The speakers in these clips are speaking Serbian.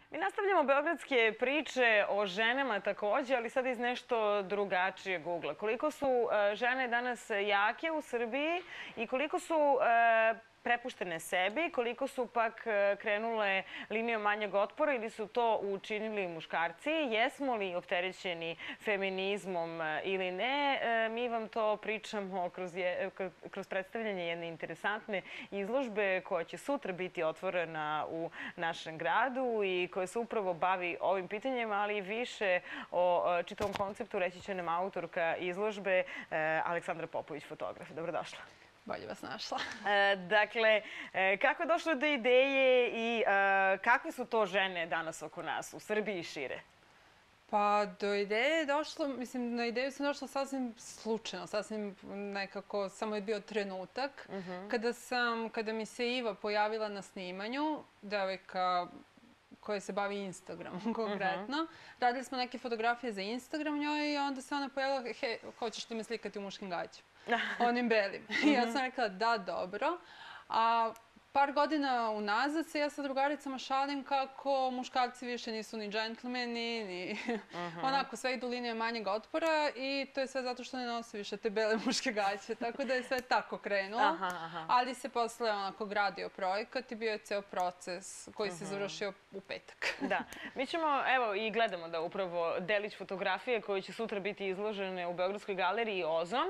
Mi nastavljamo beogradske priče o ženama takođe, ali sada iz nešto drugačijeg ugla. Koliko su žene danas jake u Srbiji i koliko su prepuštene sebi, koliko su pak krenule linijom manjeg otpora ili su to učinili muškarci, jesmo li opterećeni feminizmom ili ne, mi vam to pričamo kroz predstavljanje jedne interesantne izložbe koja će sutra biti otvorena u našem gradu i koja se upravo bavi ovim pitanjima, ali i više o čitavom konceptu reći će nam autorka izložbe Aleksandra Popović, fotograf. Dobrodošla. Bolje vas našla. Dakle, kako je došlo do ideje i kakve su to žene danas oko nas, u Srbiji i šire? Pa do ideje je došlo, mislim, na ideju sam došla sasvim slučajno, sasvim nekako, samo je bio trenutak. Kada mi se Iva pojavila na snimanju, devojka koja se bavi Instagramom konkretno. Radili smo neke fotografije za Instagram njoj i onda se ona pojavila, hej, hoćeš da me slikati u muškim gaćima? Onim belim. I ja sam rekla da, dobro. A par godina unazad se ja sa drugaricama šalim kako muškarci više nisu ni džentlmeni, ni onako sve idu linije manjeg otpora i to je sve zato što ne nose više te bele muške gaće. Tako da je sve tako krenulo. Ali se posle onako gradio projekat i bio je ceo proces koji se završio u petak. Da. Mi ćemo, evo, i gledamo da upravo delić fotografije koje će sutra biti izložene u Beogradskoj galeriji Ozon.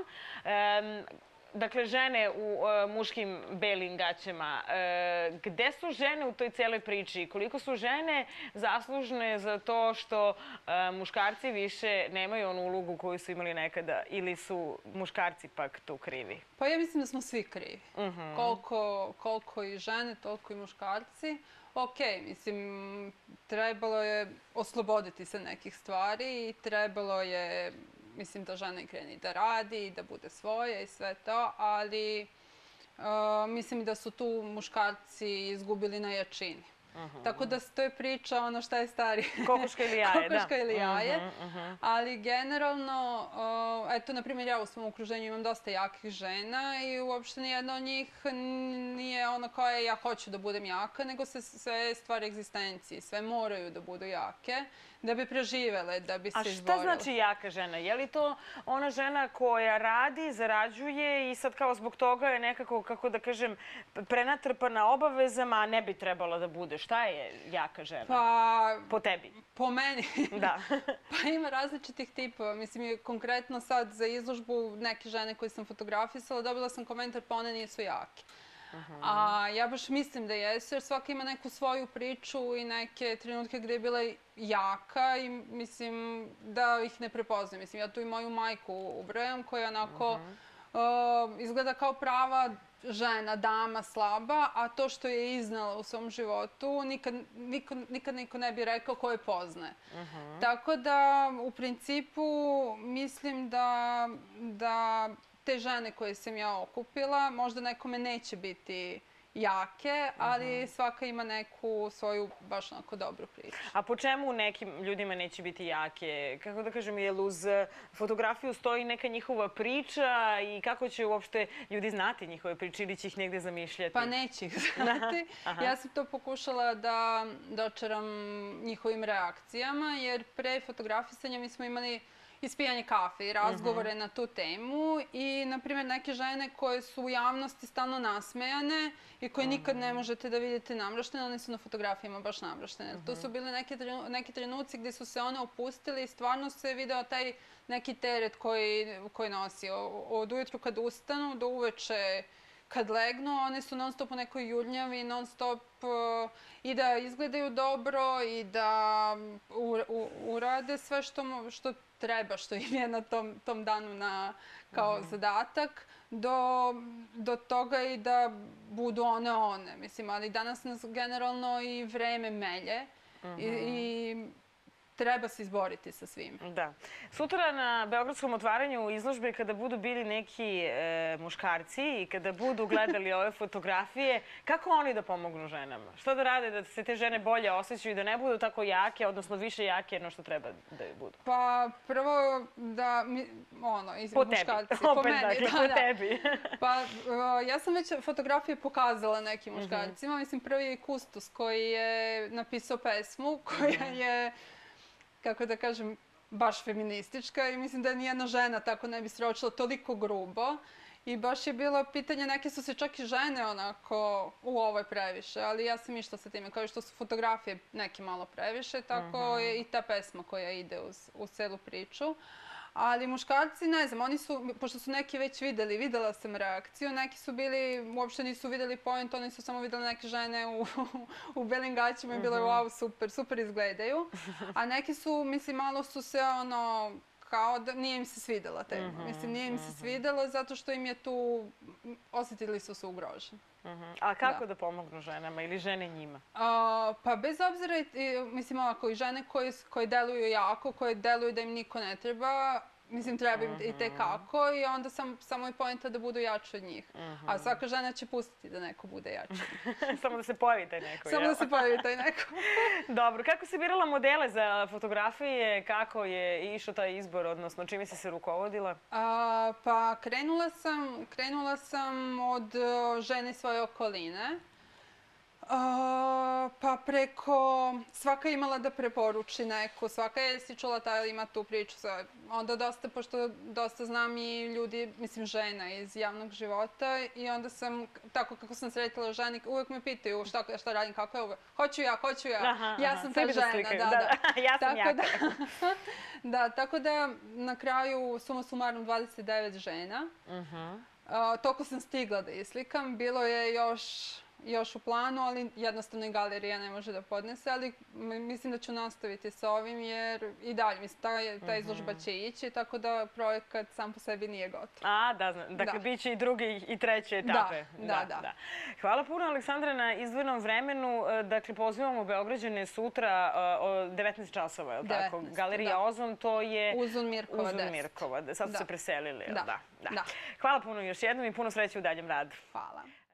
Dakle, žene u muškim belim gaćama. Gde su žene u toj celoj priči? Koliko su žene zaslužne za to što muškarci više nemaju onu ulogu koju su imali nekada ili su muškarci pak tu krivi? Pa ja mislim da smo svi krivi. Koliko i žene, toliko i muškarci. Ok, mislim, trebalo je osloboditi se nekih stvari i trebalo je, mislim, da žena i kreni da radi, da bude svoje i sve to, ali mislim da su tu muškarci izgubili na jačini. Tako da to je priča ono šta je starije. Kokoška ili jaje, da. Kokoška ili jaje. Ali generalno, eto, na primjer, ja u svom okruženju imam dosta jakih žena i uopšte nijedna od njih nije ono kao je ja hoću da budem jaka, nego se sve stvari egzistencije, sve moraju da budu jake da bi preživele, da bi se izborile. A šta znači jaka žena? Je li to ona žena koja radi, zarađuje i sad kao zbog toga je nekako, kako da kažem, prenatrpana obavezama, a ne bi trebala da bude? Šta je jaka žena? Pa... Po tebi? Po meni? Da. Pa ima različitih tipova. Mislim, konkretno sad za izložbu neke žene koje sam fotografisala, dobila sam komentar pa one nisu jake. A ja baš mislim da jesu, jer svaka ima neku svoju priču i neke trenutke gde je bila jaka i mislim da ih ne prepoznam. Mislim, ja tu i moju majku ubrajam koja onako izgleda kao prava žena, dama, slaba, a to što je iznala u svom životu nikad niko ne bi rekao ko je poznaje. Tako da, u principu, mislim da te žene koje sam ja okupila, možda nekome neće biti jake, ali svaka ima neku svoju baš onako dobru priču. A po čemu nekim ljudima neće biti jake? Kako da kažem, je li uz fotografiju stoji neka njihova priča i kako će uopšte ljudi znati njihove priče ili će ih negde zamišljati? Pa neće ih znati. Ja sam to pokušala da dočaram njihovim reakcijama, jer pre fotografisanja mi smo imali ispijanje kafe i razgovore na tu temu i, na primjer, neke žene koje su u javnosti stalno nasmejane i koje nikad ne možete da vidite namraštene, one su na fotografijama baš namraštene. To su bile neki trenuci gde su se one opustile i stvarno se video taj neki teret koji nosi. Od ujutru kad ustanu do uveče kad legnu, one su non stop u nekoj jurnjavi, non stop i da izgledaju dobro i da urade sve što treba, što im je na tom danu kao zadatak, do toga i da budu one. Mislim, ali danas nas generalno i vreme melje i treba se izboriti sa svim. Da. Sutra na beogradskom otvaranju izložbe, kada budu bili neki muškarci i kada budu gledali ove fotografije, kako oni da pomognu ženama? Što da rade da se te žene bolje osjećaju i da ne budu tako jake, odnosno više jake no što treba da budu? Pa prvo da, po tebi. muškarci, Opet, po meni, dakle, po tebi. Pa ja sam već fotografije pokazala nekim muškarcima. Mislim, prvi je Kustos koji je napisao pesmu koja je, kako da kažem, baš feministička i mislim da nijedna žena tako ne bi sročila toliko grubo. I baš je bilo pitanje, neke su se čak i žene onako, ovo je previše, ali ja sam išla sa time, kao što su fotografije neke malo previše, tako je i ta pesma koja ide uz celu priču. Ali muškarci, ne znam, oni su, pošto su neki već videla sam reakciju, neki su bili, uopšte nisu videli point, oni su samo videli neke žene u belim gaćima i bilo je wow, super, super izgledaju. A neki su, mislim, malo su se kao da nije im se svidela tema. Mislim, nije im se svidelo zato što im je tu, osjetili su se ugroženi. A kako da pomognu ženama ili žene njima? Pa bez obzira, mislim ovako, i žene koje deluju jako, koje deluju da im niko ne treba, mislim, treba im i tekako i onda samo je poenta da budu jači od njih. A svaka žena će pustiti da neko bude jači. Samo da se pojavi taj neko, Samo da se pojavi taj neko. Dobro. Kako si birala modele za fotografije? Kako je išao taj izbor, odnosno čime si se rukovodila? Pa krenula sam od žene svoje okoline. Pa preko, svaka je imala da preporuči neku, svaka je si čula da ima tu priču. Onda dosta, pošto dosta znam i ljudi, mislim žena iz javnog života i onda sam, tako kako sam sretila ženi, uvijek me pitaju šta radim, kako je ovo. Hoću ja, ja sam ta žena, da. Ja sam jaka. Da, tako da na kraju suma sumarum 29 žena. Toliko sam stigla da islikam, bilo je još u planu, ali jednostavno i galerija ne može da podnese, ali mislim da ću nastaviti sa ovim jer i dalje, mislim, ta izložba će ići, tako da projekat sam po sebi nije gotov. Dakle, bit će i druge i treće etape. Da. Hvala puno, Aleksandra, na izdvojenom vremenu. Dakle, pozivamo Beograđane sutra o 19 časova, je li tako? Galerija Ozon, to je Uzun Mirkova. Sad su se preselili, je li da? Da. Hvala puno još jednom i puno sreće u daljem radu. Hvala.